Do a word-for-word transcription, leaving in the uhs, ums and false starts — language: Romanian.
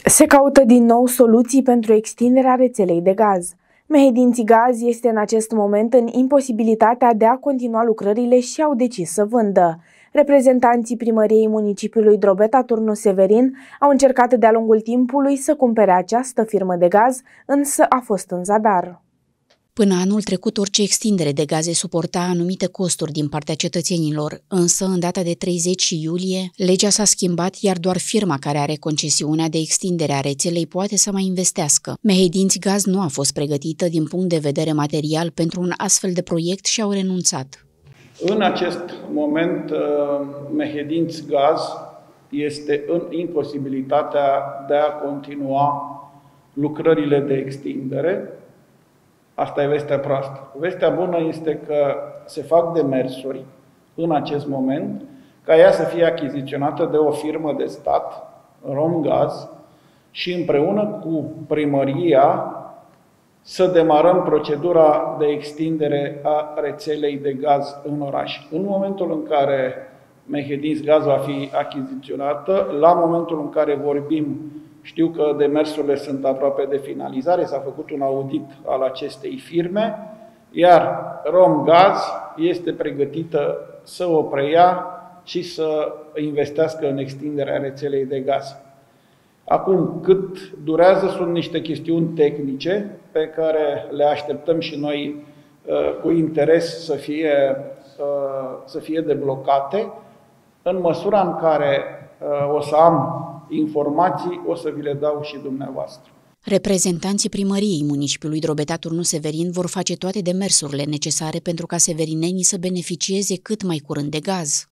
Se caută din nou soluții pentru extinderea rețelei de gaz. Mehedințigaz este în acest moment în imposibilitatea de a continua lucrările și au decis să vândă. Reprezentanții primăriei municipiului Drobeta Turnu Severin au încercat de-a lungul timpului să cumpere această firmă de gaz, însă a fost în zadar. Până anul trecut, orice extindere de gaze suporta anumite costuri din partea cetățenilor, însă, în data de treizeci iulie, legea s-a schimbat, iar doar firma care are concesiunea de extindere a rețelei poate să mai investească. Mehedințigaz nu a fost pregătită din punct de vedere material pentru un astfel de proiect și au renunțat. În acest moment, Mehedințigaz este în imposibilitatea de a continua lucrările de extindere. Asta e vestea proastă. Vestea bună este că se fac demersuri în acest moment ca ea să fie achiziționată de o firmă de stat, Romgaz, și împreună cu primăria să demarăm procedura de extindere a rețelei de gaz în oraș. În momentul în care Mehedințigaz va fi achiziționată, la momentul în care vorbim, știu că demersurile sunt aproape de finalizare, s-a făcut un audit al acestei firme, iar Romgaz este pregătită să o preia și să investească în extinderea rețelei de gaz. Acum, cât durează, sunt niște chestiuni tehnice pe care le așteptăm și noi uh, cu interes să fie, uh, să fie deblocate, în măsura în care uh, o să am informații, o să vi le dau și dumneavoastră. Reprezentanții primăriei municipiului Drobeta Turnu Severin vor face toate demersurile necesare pentru ca severinenii să beneficieze cât mai curând de gaz.